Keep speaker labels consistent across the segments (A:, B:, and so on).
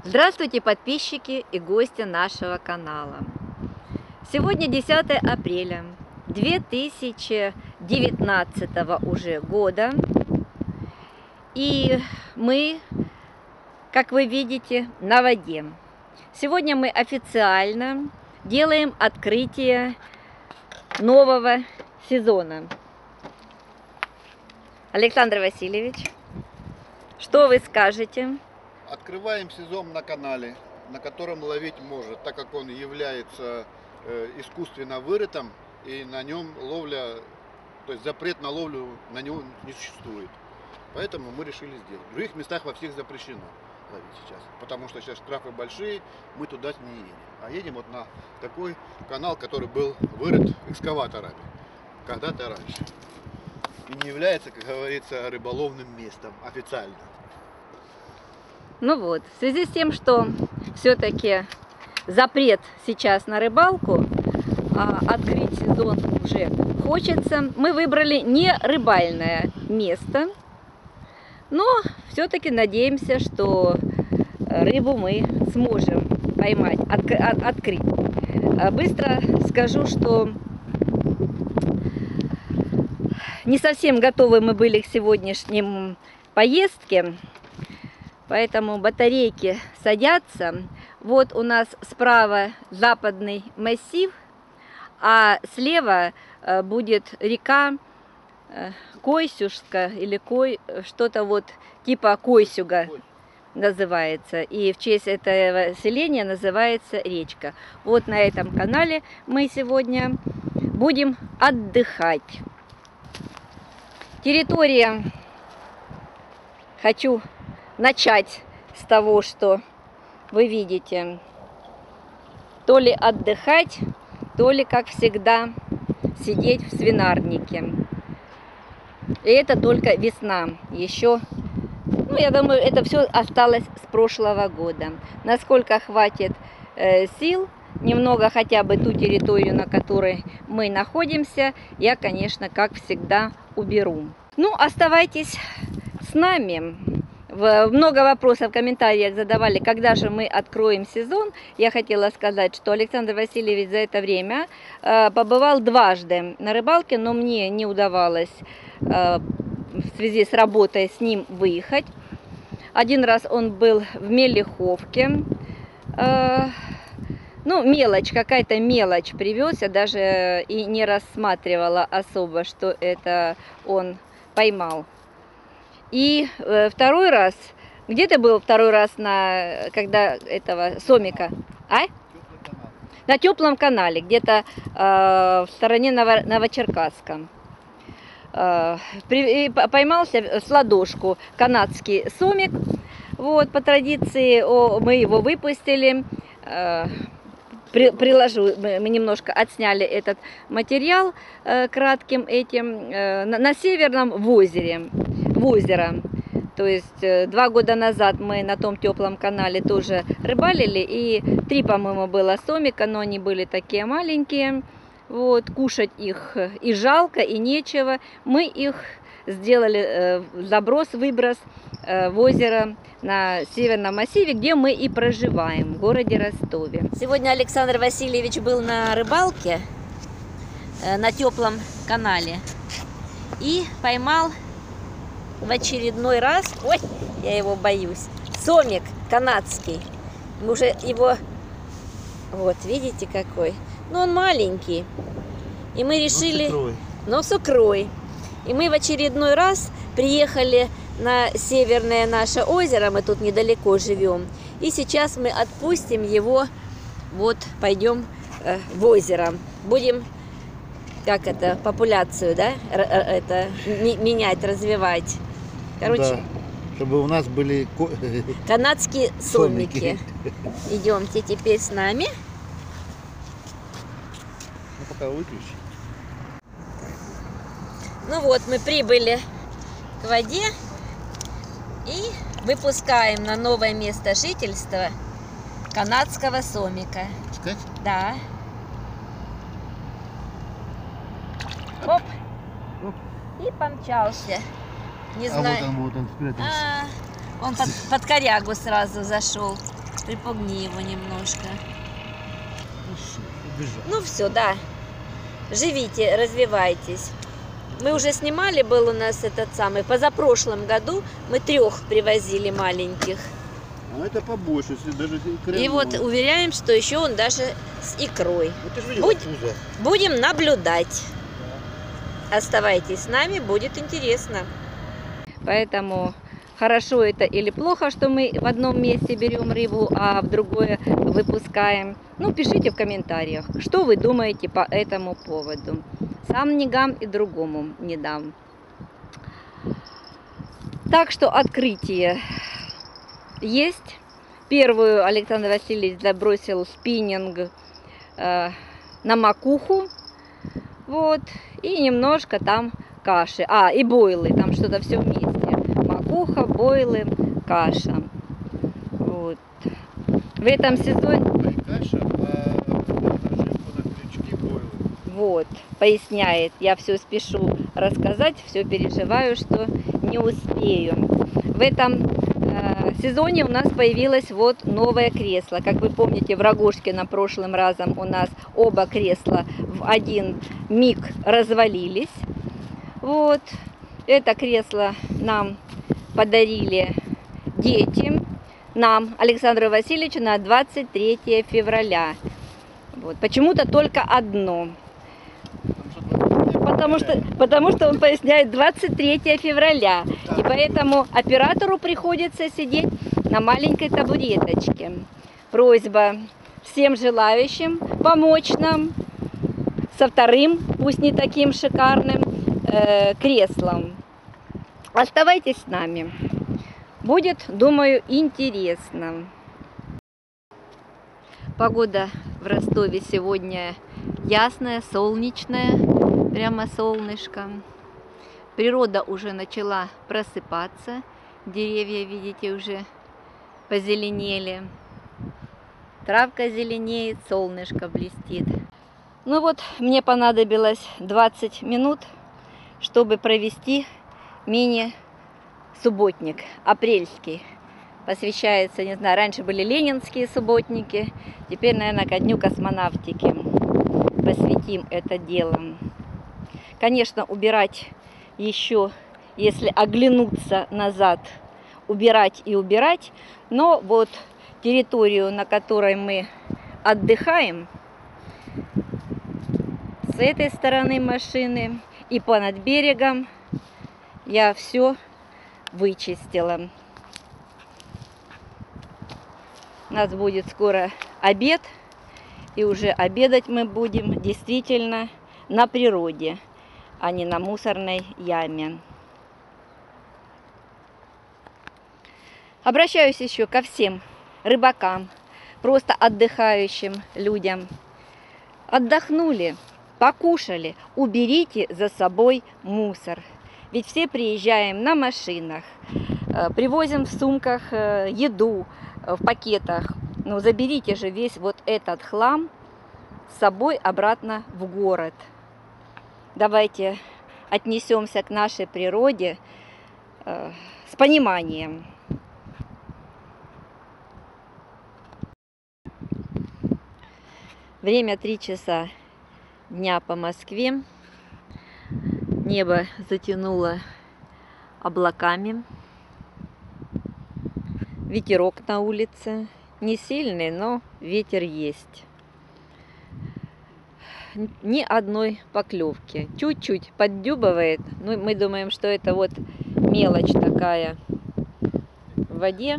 A: Здравствуйте, подписчики и гости нашего канала. Сегодня 10 апреля 2019 уже года. И мы, как вы видите, на воде. Сегодня мы официально делаем открытие нового сезона. Александр Васильевич, что вы скажете?
B: Открываем сезон на канале, на котором ловить может, так как он является искусственно вырытым, и на нем ловля, то есть запрет на ловлю на него не существует. Поэтому мы решили сделать. В других местах во всех запрещено ловить сейчас, потому что сейчас штрафы большие, мы туда не едем. А едем вот на такой канал, который был вырыт экскаваторами когда-то раньше. И не является, как говорится, рыболовным местом официально.
A: Ну вот, в связи с тем, что все-таки запрет сейчас на рыбалку, открыть сезон уже хочется, мы выбрали не рыбальное место, но все-таки надеемся, что рыбу мы сможем поймать, открыть. Быстро скажу, что не совсем готовы мы были к сегодняшней поездке. Поэтому батарейки садятся. Вот у нас справа западный массив, а слева будет река Койсюшка или что-то вот типа Койсюга называется. И в честь этого селения называется речка. Вот на этом канале мы сегодня будем отдыхать. Территория, хочу начать с того, что вы видите, то ли отдыхать, то ли, как всегда, сидеть в свинарнике. И это только весна. Еще, ну, я думаю, это все осталось с прошлого года. Насколько хватит сил, немного хотя бы ту территорию, на которой мы находимся, я, конечно, как всегда, уберу. Ну, оставайтесь с нами. Много вопросов в комментариях задавали, когда же мы откроем сезон. Я хотела сказать, что Александр Васильевич за это время побывал дважды на рыбалке, но мне не удавалось в связи с работой с ним выехать. Один раз он был в Мелиховке. Ну, мелочь, какая-то мелочь привез. Я даже и не рассматривала особо, что это он поймал. И второй раз, где ты был второй раз, когда этого сомика? На теплом канале, где-то в стороне Новочеркасска. Поймался с ладошку канадский сомик. Вот, по традиции мы его выпустили. Приложу, мы немножко отсняли этот материал кратким этим на Северном озеро. То есть 2 года назад мы на том теплом канале тоже рыбалили, и 3, по-моему, было сомика, но они были такие маленькие. Вот, кушать их и жалко, и нечего. Мы их сделали выброс в озеро на Северном массиве, где мы и проживаем, в городе Ростове. Сегодня Александр Васильевич был на рыбалке на теплом канале и поймал в очередной раз, ой, я его боюсь, сомик канадский. Мы уже его, вот, видите какой, но он маленький. И мы решили, но с икрой. И мы в очередной раз приехали на северное наше озеро, мы тут недалеко живем. И сейчас мы отпустим его, вот, пойдем в озеро. Будем, как это, популяцию, да, это, менять, развивать. Короче,
B: да, чтобы у нас были
A: канадские сомики. Идемте теперь с нами.
B: Ну, пока выключи.
A: Ну вот, мы прибыли к воде и выпускаем на новое место жительства канадского сомика.
B: Пускать?
A: Да. Оп.
B: Оп.
A: И помчался. Не знаю.
B: Вот он спрятался.
A: Он под корягу сразу зашел. Припугни его немножко.
C: Убежал.
A: Ну все, да. Живите, развивайтесь. Мы уже снимали, был у нас этот самый, позапрошлом году мы 3 привозили маленьких.
B: А это побольше, если даже
A: И вот уверяем, что еще он даже с икрой.
B: Вот ты же видела пузо.
A: Будем наблюдать. Оставайтесь с нами, будет интересно. Поэтому хорошо это или плохо, что мы в одном месте берем рыбу, а в другое выпускаем. Ну, пишите в комментариях, что вы думаете по этому поводу. Сам не гам и другому не дам. Так что открытие есть. Первую Александр Васильевич забросил спиннинг на макуху. Вот. И немножко там каши. И бойлы. Там что-то все вместе. Макуха, бойлы, каша. Вот. В этом сезоне...
B: Каша, наживку на крючки бойлы.
A: Вот. Поясняет. Я все спешу рассказать. Все переживаю, что не успею. В этом сезоне у нас появилось вот новое кресло. Как вы помните, в Рогожкино прошлым разом у нас оба кресла в один миг развалились. Вот. Это кресло нам подарили дети. Нам, Александру Васильевичу, на 23 февраля. Вот. Почему-то только одно. Потому что он поясняет 23 февраля. И поэтому оператору приходится сидеть на маленькой табуреточке. Просьба всем желающим помочь нам со вторым, пусть не таким шикарным, креслом. Оставайтесь с нами. Будет, думаю, интересно. Погода в Ростове сегодня ясная, солнечная, прямо солнышко. Природа уже начала просыпаться. Деревья, видите, уже позеленели. Травка зеленеет, солнышко блестит. Ну вот, мне понадобилось 20 минут, чтобы провести мини-субботник апрельский. Посвящается, не знаю, раньше были ленинские субботники, теперь, наверное, ко дню космонавтики посвятим это дело. Конечно, убирать еще, если оглянуться назад, убирать и убирать, но вот территорию, на которой мы отдыхаем, с этой стороны машины и понад берегом я все вычистила. У нас будет скоро обед, и уже обедать мы будем действительно на природе, а не на мусорной яме. Обращаюсь еще ко всем рыбакам, просто отдыхающим людям. Отдохнули, покушали, уберите за собой мусор. Ведь все приезжаем на машинах, привозим в сумках еду, в пакетах. Но заберите же весь вот этот хлам с собой обратно в город. Давайте отнесемся к нашей природе с пониманием. Время 3 часа дня по Москве. Небо затянуло облаками. Ветерок на улице. Не сильный, но ветер есть. Ни одной поклевки. Чуть-чуть поддюбывает. Ну, мы думаем, что это вот мелочь такая в воде.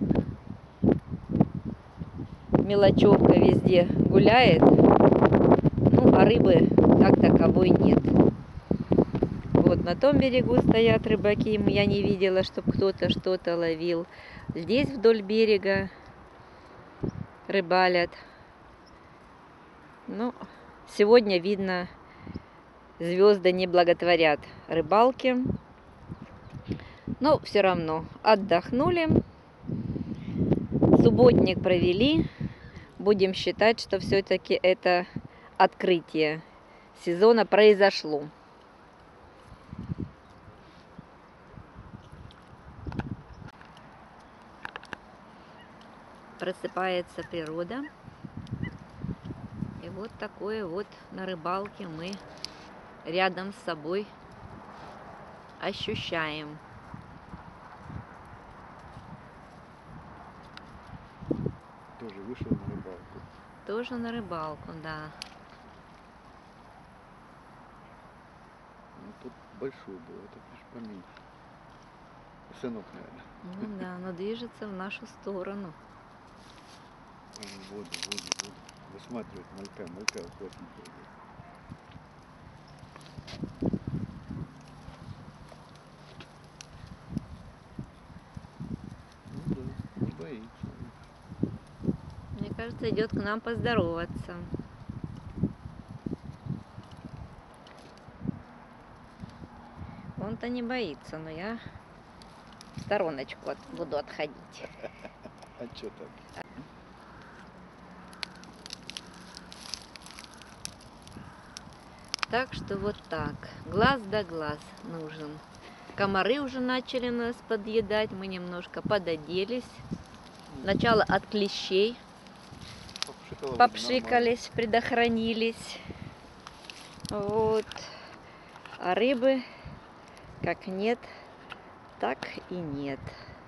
A: Мелочевка везде гуляет. Ну, а рыбы как таковой нет. Вот на том берегу стоят рыбаки. Я не видела, чтобы кто-то что-то ловил. Здесь вдоль берега рыбалят. Ну, сегодня, видно, звезды не благотворят рыбалке. Но все равно отдохнули. Субботник провели. Будем считать, что все-таки это открытие сезона произошло. Просыпается природа. И вот такое вот на рыбалке мы рядом с собой ощущаем.
B: Тоже вышел на рыбалку.
A: Тоже на рыбалку, да.
B: Ну, тут большой был, это лишь поменьше. Сынок, наверное.
A: Ну да, но движется в нашу сторону.
B: Воду. Высматривает малька уходит. Ну да, не боится.
A: Мне кажется, идет к нам поздороваться. Он-то не боится, но я в стороночку буду отходить.
B: А что так?
A: Так что вот так, глаз да глаз нужен. Комары уже начали нас подъедать, мы немножко пододелись. Сначала от клещей попшикались, предохранились. Вот. А рыбы как нет, так и нет.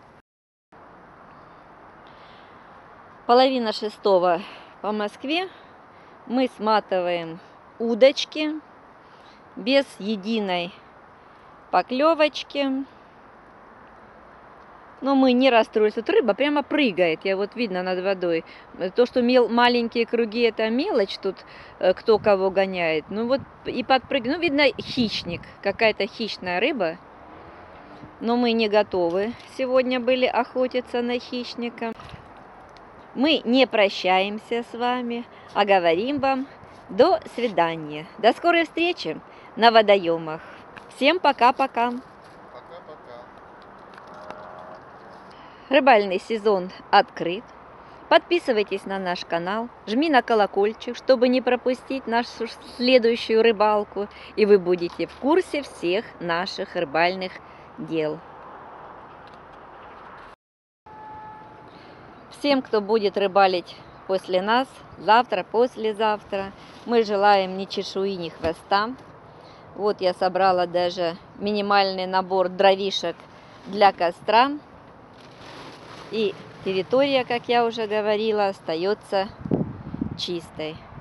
A: 5:30 по Москве. Мы сматываем удочки без единой поклевочки. Но мы не расстроились. Вот рыба прямо прыгает. Я вот видно над водой. То, что маленькие круги, это мелочь. Тут кто кого гоняет. Ну вот и подпрыгивает. Ну, видно, хищник. Какая-то хищная рыба. Но мы не готовы сегодня были охотиться на хищника. Мы не прощаемся с вами, а говорим вам до свидания. До скорой встречи на водоемах. Всем пока-пока.
B: Пока-пока.
A: Рыбальный сезон открыт. Подписывайтесь на наш канал, жми на колокольчик, чтобы не пропустить нашу следующую рыбалку. И вы будете в курсе всех наших рыбальных дел. Всем, кто будет рыбалить после нас, завтра, послезавтра, мы желаем ни чешуи, ни хвоста. Вот я собрала даже минимальный набор дровишек для костра. И территория, как я уже говорила, остается чистой.